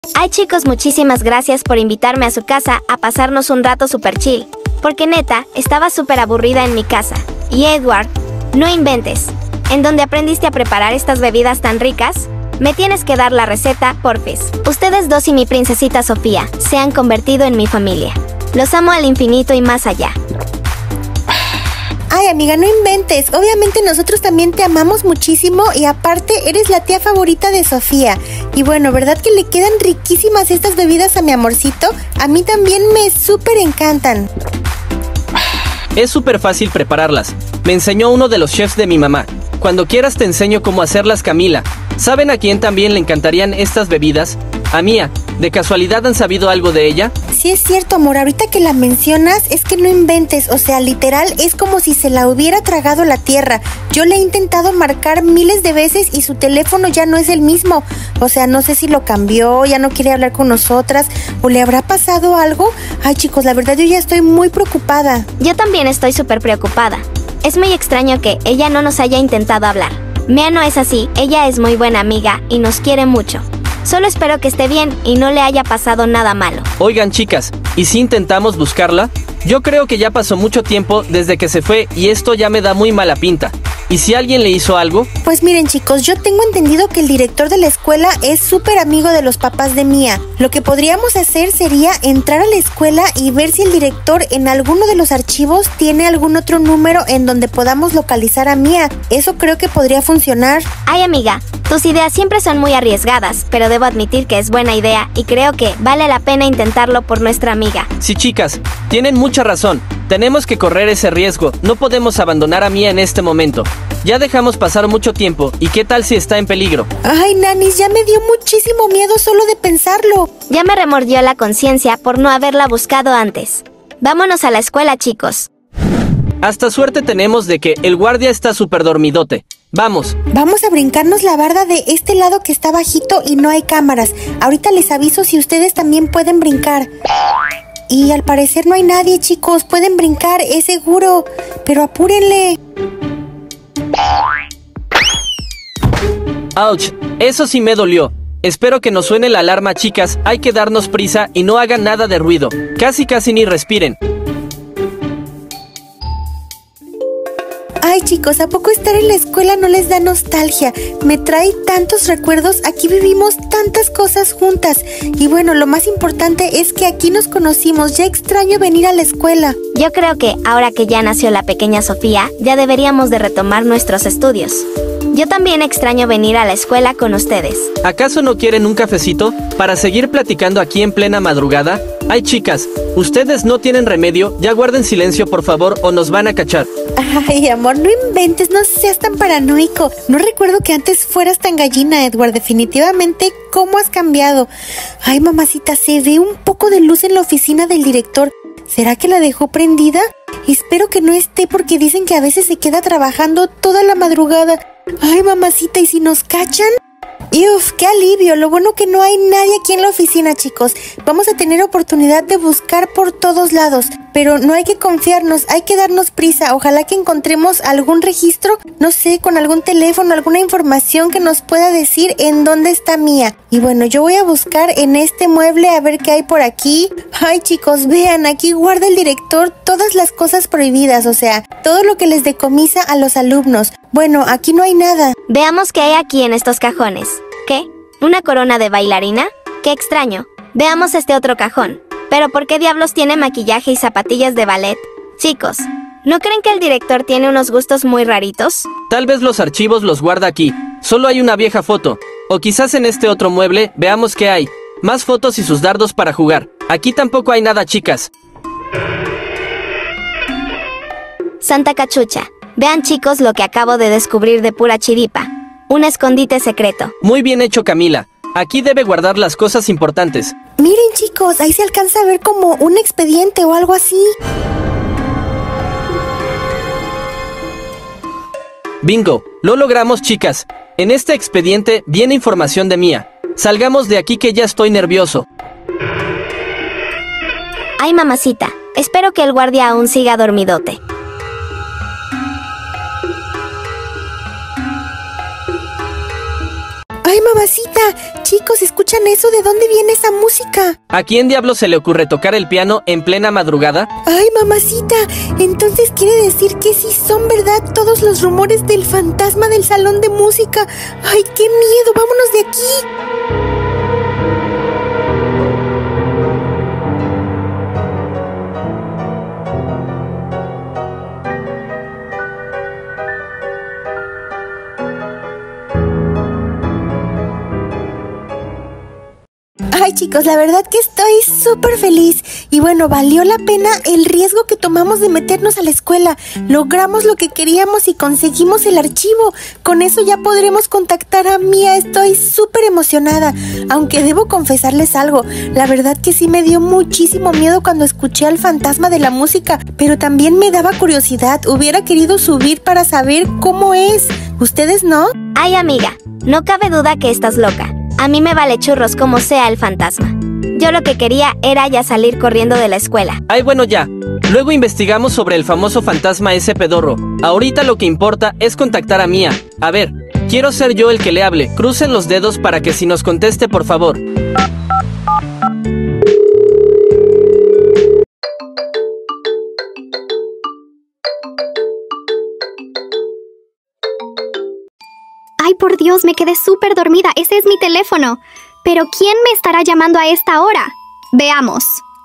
Ay chicos, muchísimas gracias por invitarme a su casa a pasarnos un rato super chill. Porque neta, estaba súper aburrida en mi casa. Y Edward, no inventes. ¿En dónde aprendiste a preparar estas bebidas tan ricas? Me tienes que dar la receta, porfis. Ustedes dos y mi princesita Sofía se han convertido en mi familia. Los amo al infinito y más allá. Ay, amiga, no inventes. Obviamente nosotros también te amamos muchísimo y aparte eres la tía favorita de Sofía. Y bueno, ¿verdad que le quedan riquísimas estas bebidas a mi amorcito? A mí también me súper encantan. Es súper fácil prepararlas. Me enseñó uno de los chefs de mi mamá. Cuando quieras te enseño cómo hacerlas, Camila. ¿Saben a quién también le encantarían estas bebidas? A Mía. ¿De casualidad han sabido algo de ella? Sí es cierto, amor, ahorita que la mencionas es que no inventes, o sea, literal es como si se la hubiera tragado la tierra. Yo le he intentado marcar miles de veces y su teléfono ya no es el mismo. O sea, no sé si lo cambió, ya no quiere hablar con nosotras o le habrá pasado algo. Ay chicos, la verdad yo ya estoy muy preocupada. Yo también estoy súper preocupada. Es muy extraño que ella no nos haya intentado hablar. Mía no es así, ella es muy buena amiga y nos quiere mucho. Solo espero que esté bien y no le haya pasado nada malo. Oigan chicas, ¿y si intentamos buscarla? Yo creo que ya pasó mucho tiempo desde que se fue y esto ya me da muy mala pinta. ¿Y si alguien le hizo algo? Pues miren chicos, yo tengo entendido que el director de la escuela es súper amigo de los papás de Mía. Lo que podríamos hacer sería entrar a la escuela y ver si el director en alguno de los archivos tiene algún otro número en donde podamos localizar a Mía. Eso creo que podría funcionar. Ay amiga, tus ideas siempre son muy arriesgadas, pero debo admitir que es buena idea y creo que vale la pena intentarlo por nuestra amiga. Sí chicas, tienen mucha razón. Tenemos que correr ese riesgo, no podemos abandonar a Mía en este momento. Ya dejamos pasar mucho tiempo, ¿y qué tal si está en peligro? Ay, nanis, ya me dio muchísimo miedo solo de pensarlo. Ya me remordió la conciencia por no haberla buscado antes. Vámonos a la escuela, chicos. Hasta suerte tenemos de que el guardia está súper dormidote. Vamos. Vamos a brincarnos la barda de este lado que está bajito y no hay cámaras. Ahorita les aviso si ustedes también pueden brincar. Y al parecer no hay nadie, chicos. Pueden brincar, es seguro. Pero apúrenle. ¡Auch! Eso sí me dolió. Espero que nos suene la alarma, chicas. Hay que darnos prisa y no hagan nada de ruido. Casi ni respiren. Ay chicos, ¿a poco estar en la escuela no les da nostalgia? Me trae tantos recuerdos, aquí vivimos tantas cosas juntas. Y bueno, lo más importante es que aquí nos conocimos, ya extraño venir a la escuela. Yo creo que ahora que ya nació la pequeña Sofía, ya deberíamos de retomar nuestros estudios. Yo también extraño venir a la escuela con ustedes. ¿Acaso no quieren un cafecito para seguir platicando aquí en plena madrugada? Ay chicas, ustedes no tienen remedio, ya guarden silencio por favor o nos van a cachar. Ay amor, no inventes, no seas tan paranoico. No recuerdo que antes fueras tan gallina, Edward, definitivamente, ¿cómo has cambiado? Ay mamacita, se ve un poco de luz en la oficina del director. ¿Será que la dejó prendida? Espero que no esté porque dicen que a veces se queda trabajando toda la madrugada. Ay mamacita, ¿y si nos cachan? ¡Uf! ¡Qué alivio! Lo bueno que no hay nadie aquí en la oficina, chicos. Vamos a tener oportunidad de buscar por todos lados. Pero no hay que confiarnos, hay que darnos prisa. Ojalá que encontremos algún registro, no sé, con algún teléfono, alguna información que nos pueda decir en dónde está Mía. Y bueno, yo voy a buscar en este mueble a ver qué hay por aquí. Ay, chicos, vean, aquí guarda el director todas las cosas prohibidas, o sea, todo lo que les decomisa a los alumnos. Bueno, aquí no hay nada. Veamos qué hay aquí en estos cajones. ¿Qué? ¿Una corona de bailarina? ¡Qué extraño! Veamos este otro cajón. ¿Pero por qué diablos tiene maquillaje y zapatillas de ballet? Chicos, ¿no creen que el director tiene unos gustos muy raritos? Tal vez los archivos los guarda aquí. Solo hay una vieja foto. O quizás en este otro mueble, veamos qué hay. Más fotos y sus dardos para jugar. Aquí tampoco hay nada, chicas. Santa cachucha. Vean chicos lo que acabo de descubrir de pura chiripa. Un escondite secreto. Muy bien hecho, Camila. Aquí debe guardar las cosas importantes. Miren chicos, ahí se alcanza a ver como un expediente o algo así. Bingo, lo logramos, chicas. En este expediente viene información de Mía. Salgamos de aquí que ya estoy nervioso. Ay mamacita, espero que el guardia aún siga dormidote. Ay mamacita! Chicos, ¿escuchan eso? ¿De dónde viene esa música? ¿A quién diablo se le ocurre tocar el piano en plena madrugada? ¡Ay, mamacita! Entonces quiere decir que sí son verdad todos los rumores del fantasma del salón de música. ¡Ay, qué miedo! ¡Vámonos de aquí! Ay, chicos, la verdad que estoy súper feliz. Y bueno, valió la pena el riesgo que tomamos de meternos a la escuela. Logramos lo que queríamos y conseguimos el archivo. Con eso ya podremos contactar a Mia. Estoy súper emocionada. Aunque debo confesarles algo, la verdad que sí me dio muchísimo miedo cuando escuché al fantasma de la música. Pero también me daba curiosidad. Hubiera querido subir para saber cómo es. ¿Ustedes no? Ay, amiga, no cabe duda que estás loca. A mí me vale churros como sea el fantasma. Yo lo que quería era ya salir corriendo de la escuela. Ay, bueno, ya. Luego investigamos sobre el famoso fantasma ese pedorro. Ahorita lo que importa es contactar a Mia. A ver, quiero ser yo el que le hable. Crucen los dedos para que sí nos conteste, por favor. Ay, por Dios, me quedé súper dormida. Ese es mi teléfono. ¿Pero quién me estará llamando a esta hora? Veamos.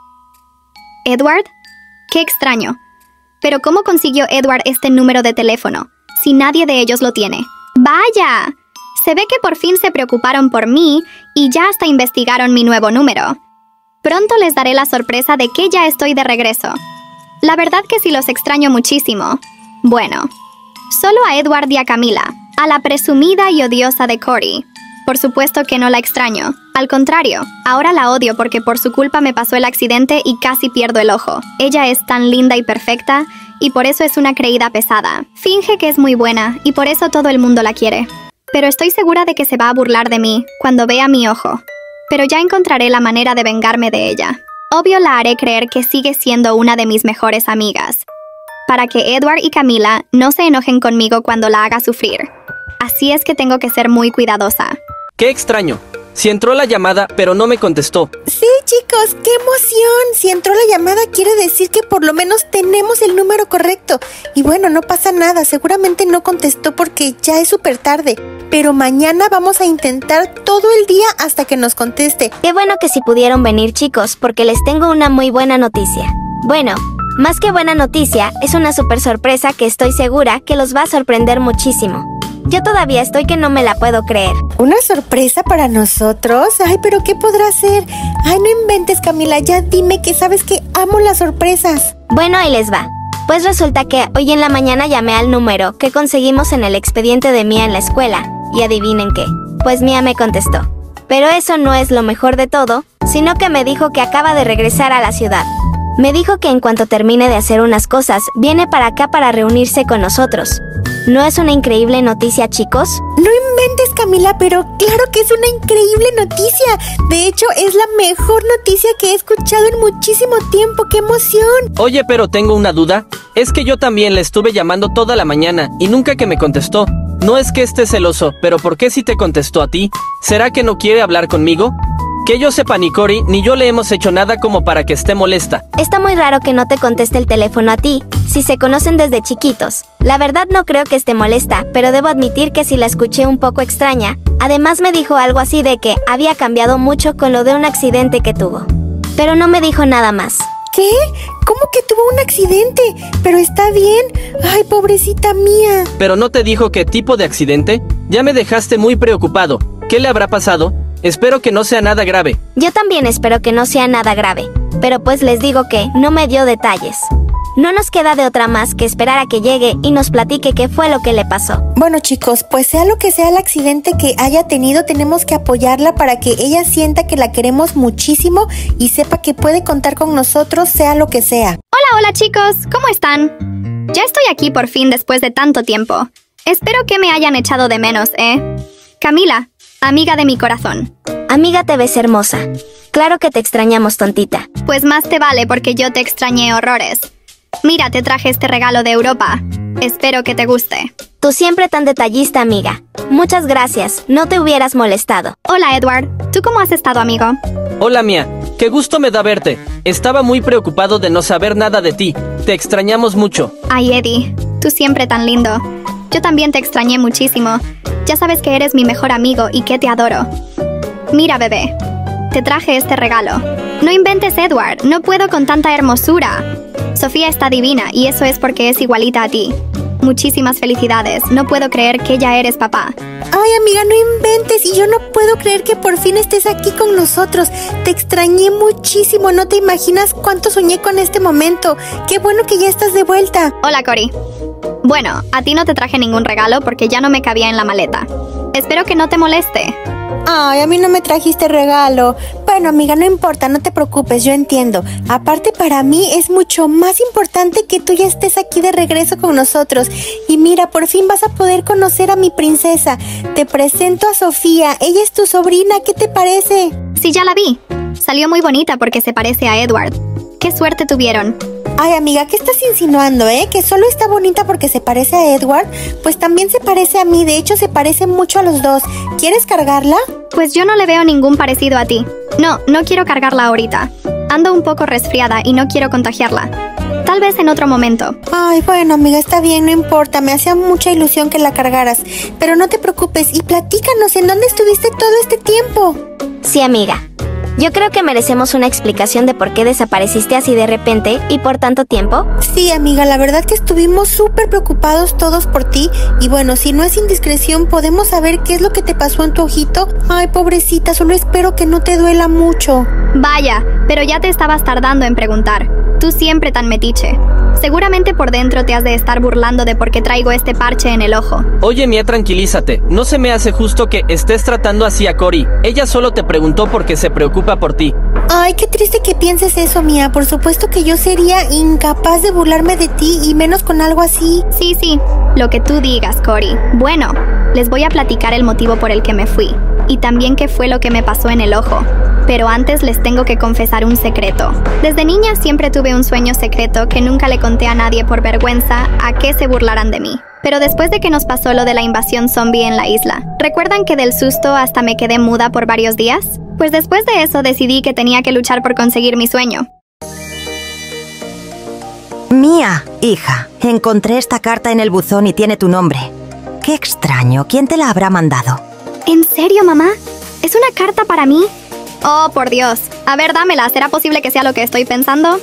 ¿Edward? Qué extraño. Pero ¿cómo consiguió Edward este número de teléfono, si nadie de ellos lo tiene? ¡Vaya! Se ve que por fin se preocuparon por mí y ya hasta investigaron mi nuevo número. Pronto les daré la sorpresa de que ya estoy de regreso. La verdad que sí los extraño muchísimo. Bueno, solo a Edward y a Camila, a la presumida y odiosa de Cory. Por supuesto que no la extraño. Al contrario, ahora la odio porque por su culpa me pasó el accidente y casi pierdo el ojo. Ella es tan linda y perfecta, y por eso es una creída pesada. Finge que es muy buena, y por eso todo el mundo la quiere. Pero estoy segura de que se va a burlar de mí cuando vea mi ojo. Pero ya encontraré la manera de vengarme de ella. Obvio la haré creer que sigue siendo una de mis mejores amigas, para que Edward y Camila no se enojen conmigo cuando la haga sufrir. Así es que tengo que ser muy cuidadosa. ¡Qué extraño! Si entró la llamada, pero no me contestó. Sí, chicos, ¡qué emoción! Si entró la llamada quiere decir que por lo menos tenemos el número correcto. Y bueno, no pasa nada, seguramente no contestó porque ya es súper tarde. Pero mañana vamos a intentar todo el día hasta que nos conteste. Qué bueno que sí pudieron venir, chicos, porque les tengo una muy buena noticia. Bueno, más que buena noticia, es una súper sorpresa que estoy segura que los va a sorprender muchísimo. Yo todavía estoy que no me la puedo creer. ¿Una sorpresa para nosotros? Ay, ¿pero qué podrá ser? Ay, no inventes, Camila, ya dime que sabes que amo las sorpresas. Bueno, ahí les va. Pues resulta que hoy en la mañana llamé al número que conseguimos en el expediente de Mia en la escuela. Y adivinen qué, pues Mia me contestó. Pero eso no es lo mejor de todo, sino que me dijo que acaba de regresar a la ciudad. Me dijo que en cuanto termine de hacer unas cosas, viene para acá para reunirse con nosotros. ¿No es una increíble noticia, chicos? No inventes, Camila, pero claro que es una increíble noticia. De hecho, es la mejor noticia que he escuchado en muchísimo tiempo. ¡Qué emoción! Oye, pero tengo una duda. Es que yo también le estuve llamando toda la mañana y nunca que me contestó. No es que esté celoso, pero ¿por qué si te contestó a ti? ¿Será que no quiere hablar conmigo? Que yo sepa, ni Cory ni yo le hemos hecho nada como para que esté molesta. Está muy raro que no te conteste el teléfono a ti, si se conocen desde chiquitos. La verdad no creo que esté molesta, pero debo admitir que sí la escuché un poco extraña. Además me dijo algo así de que había cambiado mucho con lo de un accidente que tuvo. Pero no me dijo nada más. ¿Qué? ¿Cómo que tuvo un accidente? ¿Pero está bien? Ay, pobrecita Mia. ¿Pero no te dijo qué tipo de accidente? Ya me dejaste muy preocupado. ¿Qué le habrá pasado? Espero que no sea nada grave. Yo también espero que no sea nada grave. Pero pues les digo que no me dio detalles. No nos queda de otra más que esperar a que llegue y nos platique qué fue lo que le pasó. Bueno, chicos, pues sea lo que sea el accidente que haya tenido, tenemos que apoyarla para que ella sienta que la queremos muchísimo y sepa que puede contar con nosotros, sea lo que sea. Hola, hola chicos, ¿cómo están? Ya estoy aquí por fin después de tanto tiempo. Espero que me hayan echado de menos, Camila, amiga de mi corazón. Amiga, te ves hermosa. Claro que te extrañamos, tontita. Pues más te vale porque yo te extrañé horrores. Mira, te traje este regalo de Europa. Espero que te guste. Tú siempre tan detallista, amiga. Muchas gracias, no te hubieras molestado. Hola, Edward. ¿Tú cómo has estado, amigo? Hola, Mia. Qué gusto me da verte. Estaba muy preocupado de no saber nada de ti. Te extrañamos mucho. Ay, Eddie, tú siempre tan lindo. Yo también te extrañé muchísimo. Ya sabes que eres mi mejor amigo y que te adoro. Mira, bebé. Te traje este regalo. No inventes, Edward. No puedo con tanta hermosura. Sofía está divina y eso es porque es igualita a ti. Muchísimas felicidades. No puedo creer que ya eres papá. Ay, amiga, no inventes. Y yo no puedo creer que por fin estés aquí con nosotros. Te extrañé muchísimo. No te imaginas cuánto soñé con este momento. Qué bueno que ya estás de vuelta. Hola, Cory. Bueno, a ti no te traje ningún regalo porque ya no me cabía en la maleta. Espero que no te moleste. Ay, a mí no me trajiste regalo. Bueno, amiga, no importa, no te preocupes, yo entiendo. Aparte, para mí es mucho más importante que tú ya estés aquí de regreso con nosotros. Y mira, por fin vas a poder conocer a mi princesa. Te presento a Sofía, ella es tu sobrina, ¿qué te parece? Sí, ya la vi. Salió muy bonita porque se parece a Edward. ¡Qué suerte tuvieron! Ay, amiga, ¿qué estás insinuando, ¿Que solo está bonita porque se parece a Edward? Pues también se parece a mí, de hecho se parece mucho a los dos. ¿Quieres cargarla? Pues yo no le veo ningún parecido a ti. No quiero cargarla ahorita. Ando un poco resfriada y no quiero contagiarla. Tal vez en otro momento. Ay, bueno, amiga, está bien, no importa. Me hacía mucha ilusión que la cargaras. Pero no te preocupes y platícanos, ¿en dónde estuviste todo este tiempo? Sí, amiga. Yo creo que merecemos una explicación de por qué desapareciste así de repente y por tanto tiempo. Sí, amiga, la verdad que estuvimos súper preocupados todos por ti. Y bueno, si no es indiscreción, ¿podemos saber qué es lo que te pasó en tu ojito? Ay, pobrecita, solo espero que no te duela mucho. Vaya, pero ya te estabas tardando en preguntar. Tú siempre tan metiche. Seguramente por dentro te has de estar burlando de por qué traigo este parche en el ojo. Oye, Mia, tranquilízate. No se me hace justo que estés tratando así a Cory. Ella solo te preguntó porque se preocupa por ti. Ay, qué triste que pienses eso, Mia. Por supuesto que yo sería incapaz de burlarme de ti y menos con algo así. Sí, lo que tú digas, Cory. Bueno, les voy a platicar el motivo por el que me fui. Y también qué fue lo que me pasó en el ojo. Pero antes les tengo que confesar un secreto. Desde niña siempre tuve un sueño secreto que nunca le conté a nadie por vergüenza a que se burlaran de mí. Pero después de que nos pasó lo de la invasión zombie en la isla, ¿recuerdan que del susto hasta me quedé muda por varios días? Pues después de eso decidí que tenía que luchar por conseguir mi sueño. Mia, hija, encontré esta carta en el buzón y tiene tu nombre. Qué extraño, ¿quién te la habrá mandado? ¿En serio, mamá? ¿Es una carta para mí? Oh, por Dios. A ver, dámela. ¿Será posible que sea lo que estoy pensando?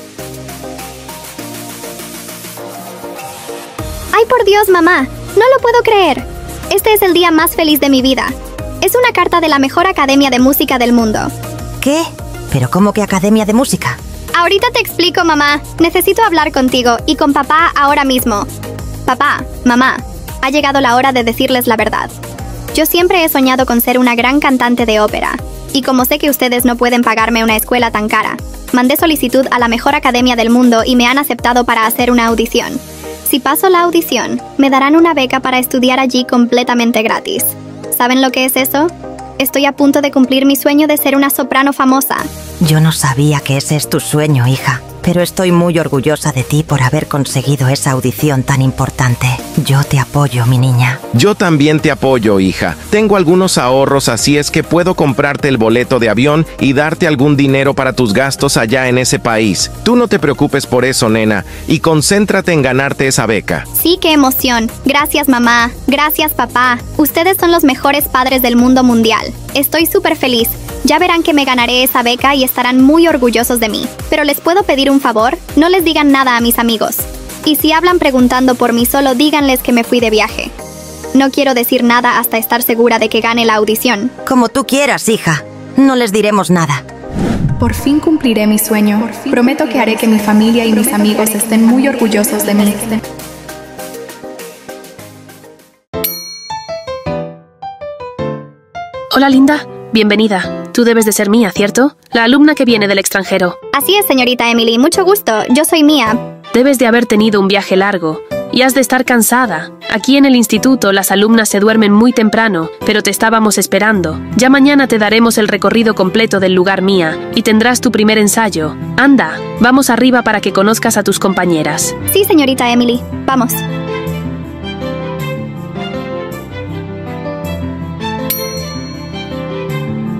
¡Ay, por Dios, mamá! No lo puedo creer. Este es el día más feliz de mi vida. Es una carta de la mejor academia de música del mundo. ¿Qué? ¿Pero cómo que academia de música? Ahorita te explico, mamá. Necesito hablar contigo y con papá ahora mismo. Papá, mamá, ha llegado la hora de decirles la verdad. Yo siempre he soñado con ser una gran cantante de ópera. Y como sé que ustedes no pueden pagarme una escuela tan cara, mandé solicitud a la mejor academia del mundo y me han aceptado para hacer una audición. Si paso la audición, me darán una beca para estudiar allí completamente gratis. ¿Saben lo que es eso? Estoy a punto de cumplir mi sueño de ser una soprano famosa. Yo no sabía que ese es tu sueño, hija. Pero estoy muy orgullosa de ti por haber conseguido esa audición tan importante. Yo te apoyo, mi niña. Yo también te apoyo, hija. Tengo algunos ahorros, así es que puedo comprarte el boleto de avión y darte algún dinero para tus gastos allá en ese país. Tú no te preocupes por eso, nena, y concéntrate en ganarte esa beca. Sí, qué emoción. Gracias, mamá. Gracias, papá. Ustedes son los mejores padres del mundo mundial. Estoy súper feliz. Ya verán que me ganaré esa beca y estarán muy orgullosos de mí. Pero les puedo pedir un favor, no les digan nada a mis amigos. Y si hablan preguntando por mí, solo díganles que me fui de viaje. No quiero decir nada hasta estar segura de que gane la audición. Como tú quieras, hija. No les diremos nada. Por fin cumpliré mi sueño. Prometo que haré que mi familia y mis amigos estén muy orgullosos de mí. Hola, Linda. Bienvenida. Tú debes de ser Mia, ¿cierto? La alumna que viene del extranjero. Así es, señorita Emily. Mucho gusto. Yo soy Mia. Debes de haber tenido un viaje largo y has de estar cansada. Aquí en el instituto las alumnas se duermen muy temprano, pero te estábamos esperando. Ya mañana te daremos el recorrido completo del lugar, Mia, y tendrás tu primer ensayo. Anda, vamos arriba para que conozcas a tus compañeras. Sí, señorita Emily. Vamos.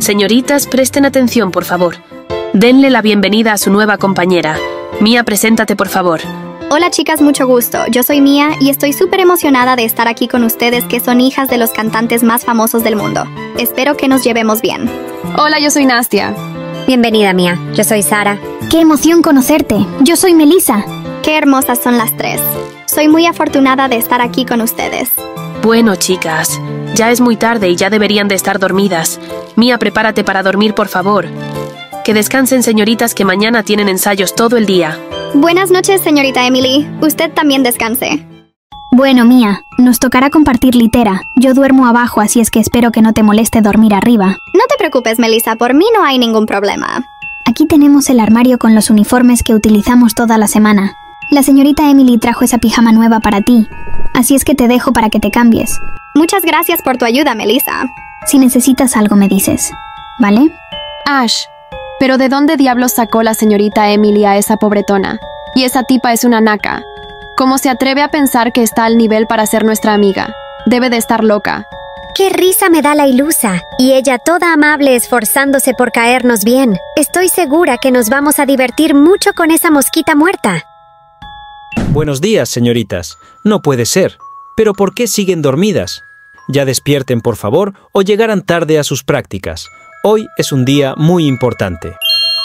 Señoritas, presten atención, por favor. Denle la bienvenida a su nueva compañera. Mía, preséntate, por favor. Hola chicas, mucho gusto. Yo soy Mía y estoy súper emocionada de estar aquí con ustedes que son hijas de los cantantes más famosos del mundo. Espero que nos llevemos bien. Hola, yo soy Nastia. Bienvenida, Mía. Yo soy Sara. ¡Qué emoción conocerte! Yo soy Melissa. Qué hermosas son las tres. Soy muy afortunada de estar aquí con ustedes. Bueno, chicas, ya es muy tarde y ya deberían de estar dormidas. Mía, prepárate para dormir, por favor. Que descansen, señoritas, que mañana tienen ensayos todo el día. Buenas noches, señorita Emily. Usted también descanse. Bueno, Mía, nos tocará compartir litera. Yo duermo abajo, así es que espero que no te moleste dormir arriba. No te preocupes, Melissa, por mí no hay ningún problema. Aquí tenemos el armario con los uniformes que utilizamos toda la semana. La señorita Emily trajo esa pijama nueva para ti, así es que te dejo para que te cambies. Muchas gracias por tu ayuda, Melissa. Si necesitas algo me dices, ¿vale? Ash, ¿pero de dónde diablos sacó la señorita Emily a esa pobretona? Y esa tipa es una naca. ¿Cómo se atreve a pensar que está al nivel para ser nuestra amiga? Debe de estar loca. ¡Qué risa me da la ilusa! Y ella toda amable esforzándose por caernos bien. Estoy segura que nos vamos a divertir mucho con esa mosquita muerta. Buenos días, señoritas. No puede ser. ¿Pero por qué siguen dormidas? Ya despierten, por favor, o llegarán tarde a sus prácticas. Hoy es un día muy importante.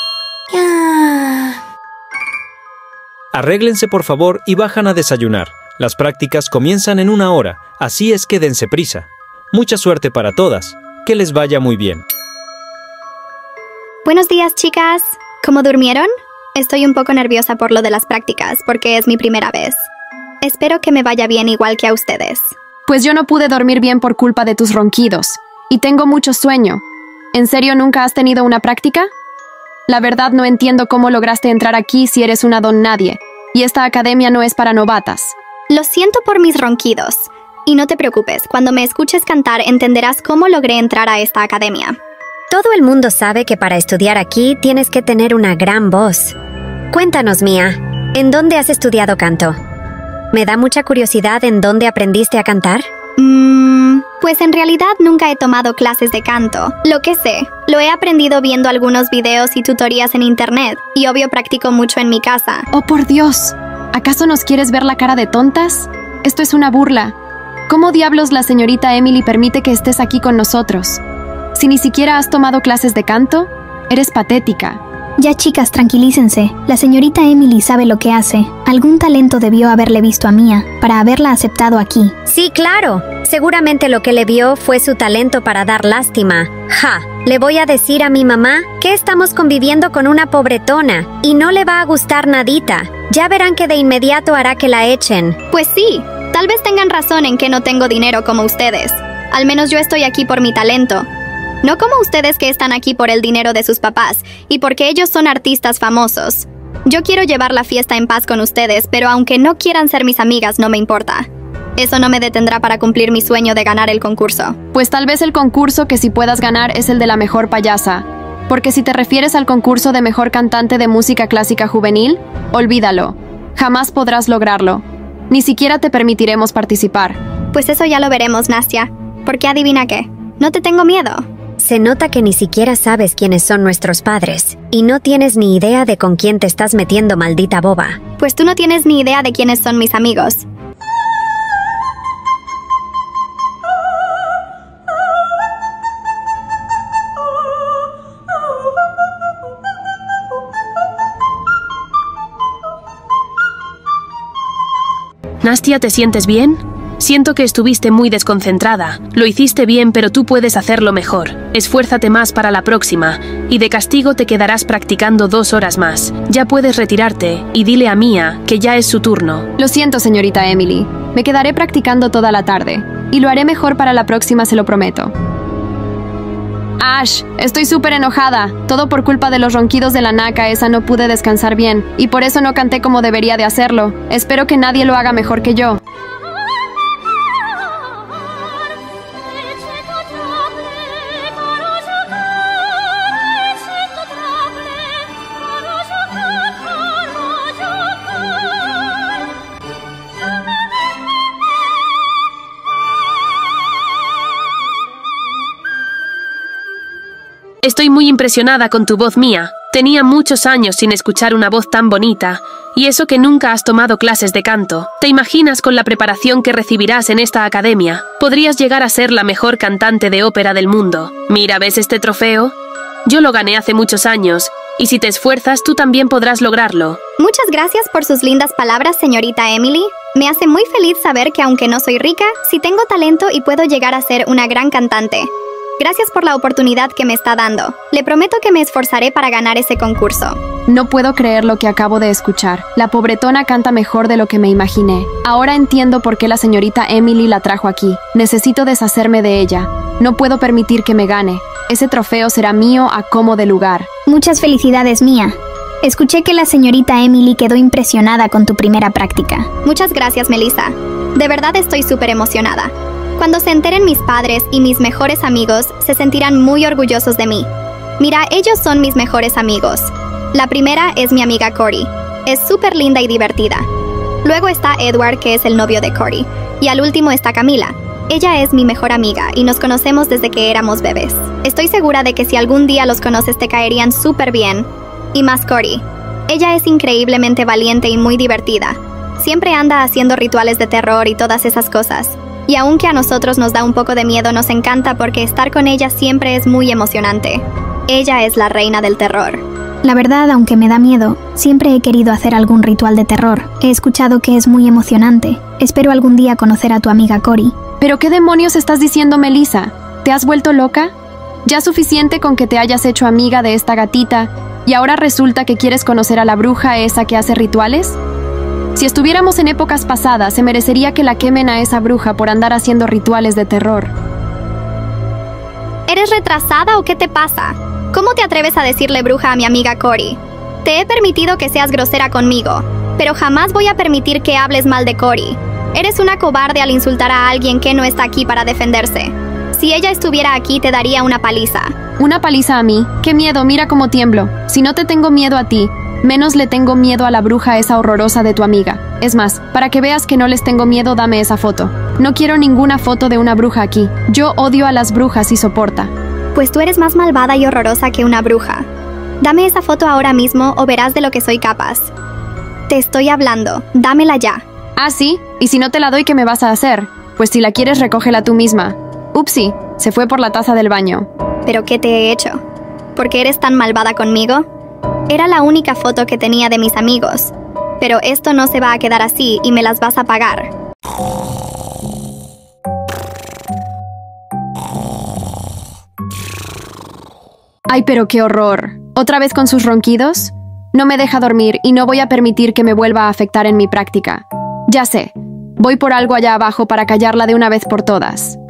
Arréglense, por favor, y bajan a desayunar. Las prácticas comienzan en 1 hora, así es que dense prisa. Mucha suerte para todas. Que les vaya muy bien. Buenos días, chicas. ¿Cómo durmieron? Estoy un poco nerviosa por lo de las prácticas, porque es mi primera vez. Espero que me vaya bien igual que a ustedes. Pues yo no pude dormir bien por culpa de tus ronquidos. Y tengo mucho sueño. ¿En serio nunca has tenido una práctica? La verdad no entiendo cómo lograste entrar aquí si eres una don nadie. Y esta academia no es para novatas. Lo siento por mis ronquidos. Y no te preocupes, cuando me escuches cantar entenderás cómo logré entrar a esta academia. Todo el mundo sabe que para estudiar aquí tienes que tener una gran voz. Cuéntanos, Mía, ¿en dónde has estudiado canto? Me da mucha curiosidad en dónde aprendiste a cantar. Pues en realidad nunca he tomado clases de canto. Lo que sé, lo he aprendido viendo algunos videos y tutorías en internet, y obvio practico mucho en mi casa. ¡Oh, por Dios! ¿Acaso nos quieres ver la cara de tontas? Esto es una burla. ¿Cómo diablos la señorita Emily permite que estés aquí con nosotros? Si ni siquiera has tomado clases de canto, eres patética. Ya, chicas, tranquilícense. La señorita Emily sabe lo que hace. Algún talento debió haberle visto a Mía para haberla aceptado aquí. Sí, claro. Seguramente lo que le vio fue su talento para dar lástima. ¡Ja! Le voy a decir a mi mamá que estamos conviviendo con una pobretona y no le va a gustar nadita. Ya verán que de inmediato hará que la echen. Pues sí, tal vez tengan razón en que no tengo dinero como ustedes. Al menos yo estoy aquí por mi talento. No como ustedes que están aquí por el dinero de sus papás y porque ellos son artistas famosos. Yo quiero llevar la fiesta en paz con ustedes, pero aunque no quieran ser mis amigas, no me importa. Eso no me detendrá para cumplir mi sueño de ganar el concurso. Pues tal vez el concurso que sí puedas ganar es el de la mejor payasa. Porque si te refieres al concurso de mejor cantante de música clásica juvenil, olvídalo. Jamás podrás lograrlo. Ni siquiera te permitiremos participar. Pues eso ya lo veremos, Nastia. Porque adivina qué, no te tengo miedo. Se nota que ni siquiera sabes quiénes son nuestros padres, y no tienes ni idea de con quién te estás metiendo, maldita boba. Pues tú no tienes ni idea de quiénes son mis amigos. Nastia, ¿te sientes bien? Siento que estuviste muy desconcentrada. Lo hiciste bien, pero tú puedes hacerlo mejor. Esfuérzate más para la próxima, y de castigo te quedarás practicando 2 horas más. Ya puedes retirarte, y dile a Mía que ya es su turno. Lo siento, señorita Emily. Me quedaré practicando toda la tarde, y lo haré mejor para la próxima, se lo prometo. Ash, estoy súper enojada. Todo por culpa de los ronquidos de la naca esa no pude descansar bien, y por eso no canté como debería de hacerlo. Espero que nadie lo haga mejor que yo. Estoy muy impresionada con tu voz, Mia. Tenía muchos años sin escuchar una voz tan bonita, y eso que nunca has tomado clases de canto. ¿Te imaginas con la preparación que recibirás en esta academia? Podrías llegar a ser la mejor cantante de ópera del mundo. Mira, ¿ves este trofeo? Yo lo gané hace muchos años, y si te esfuerzas, tú también podrás lograrlo. Muchas gracias por sus lindas palabras, señorita Emily. Me hace muy feliz saber que aunque no soy rica, sí tengo talento y puedo llegar a ser una gran cantante. Gracias por la oportunidad que me está dando. Le prometo que me esforzaré para ganar ese concurso. No puedo creer lo que acabo de escuchar. La pobretona canta mejor de lo que me imaginé. Ahora entiendo por qué la señorita Emily la trajo aquí. Necesito deshacerme de ella. No puedo permitir que me gane. Ese trofeo será mío a como de lugar. Muchas felicidades, Mia. Escuché que la señorita Emily quedó impresionada con tu primera práctica. Muchas gracias, Melissa. De verdad estoy súper emocionada. Cuando se enteren mis padres y mis mejores amigos, se sentirán muy orgullosos de mí. Mira, ellos son mis mejores amigos. La primera es mi amiga Cory. Es súper linda y divertida. Luego está Edward, que es el novio de Cory. Y al último está Camila. Ella es mi mejor amiga y nos conocemos desde que éramos bebés. Estoy segura de que si algún día los conoces te caerían súper bien. Y más Cory. Ella es increíblemente valiente y muy divertida. Siempre anda haciendo rituales de terror y todas esas cosas. Y aunque a nosotros nos da un poco de miedo, nos encanta porque estar con ella siempre es muy emocionante. Ella es la reina del terror. La verdad, aunque me da miedo, siempre he querido hacer algún ritual de terror. He escuchado que es muy emocionante. Espero algún día conocer a tu amiga Cory. ¿Pero qué demonios estás diciendo, Melissa? ¿Te has vuelto loca? Ya suficiente con que te hayas hecho amiga de esta gatita y ahora resulta que quieres conocer a la bruja esa que hace rituales. Si estuviéramos en épocas pasadas, se merecería que la quemen a esa bruja por andar haciendo rituales de terror. ¿Eres retrasada o qué te pasa? ¿Cómo te atreves a decirle bruja a mi amiga Cory? Te he permitido que seas grosera conmigo, pero jamás voy a permitir que hables mal de Cory. Eres una cobarde al insultar a alguien que no está aquí para defenderse. Si ella estuviera aquí, te daría una paliza. ¿Una paliza a mí? ¡Qué miedo! Mira cómo tiemblo. Si no te tengo miedo a ti, menos le tengo miedo a la bruja esa horrorosa de tu amiga. Es más, para que veas que no les tengo miedo, dame esa foto. No quiero ninguna foto de una bruja aquí. Yo odio a las brujas y soporta. Pues tú eres más malvada y horrorosa que una bruja. Dame esa foto ahora mismo o verás de lo que soy capaz. Te estoy hablando. Dámela ya. ¿Ah, sí? ¿Y si no te la doy, qué me vas a hacer? Pues si la quieres, recógela tú misma. Upsi, se fue por la taza del baño. ¿Pero qué te he hecho? ¿Por qué eres tan malvada conmigo? Era la única foto que tenía de mis amigos. Pero esto no se va a quedar así y me las vas a pagar. Ay, pero qué horror. ¿Otra vez con sus ronquidos? No me deja dormir y no voy a permitir que me vuelva a afectar en mi práctica. Ya sé, voy por algo allá abajo para callarla de una vez por todas.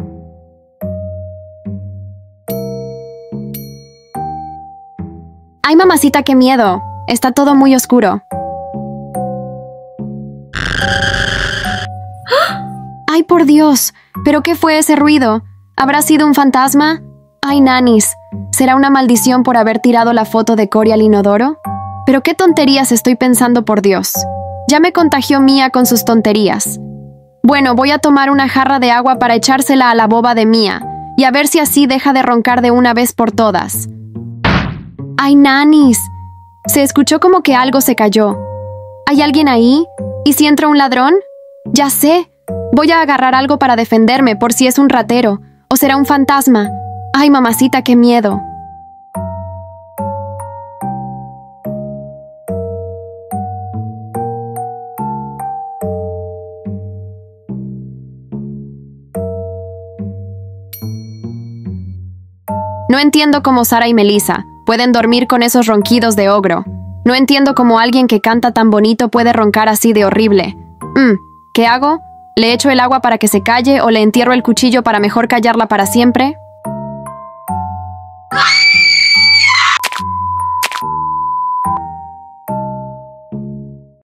¡Ay, mamacita, qué miedo! Está todo muy oscuro. ¡Ay, por Dios! ¿Pero qué fue ese ruido? ¿Habrá sido un fantasma? ¡Ay, nanis! ¿Será una maldición por haber tirado la foto de Cory al inodoro? ¿Pero qué tonterías estoy pensando, por Dios? Ya me contagió Mia con sus tonterías. Bueno, voy a tomar una jarra de agua para echársela a la boba de Mia, y a ver si así deja de roncar de una vez por todas. ¡Ay, nanis! Se escuchó como que algo se cayó. ¿Hay alguien ahí? ¿Y si entra un ladrón? Ya sé. Voy a agarrar algo para defenderme por si es un ratero, o será un fantasma. ¡Ay, mamacita, qué miedo! No entiendo cómo Sara y Melissa pueden dormir con esos ronquidos de ogro. No entiendo cómo alguien que canta tan bonito puede roncar así de horrible. ¿Qué hago? ¿Le echo el agua para que se calle o le entierro el cuchillo para mejor callarla para siempre?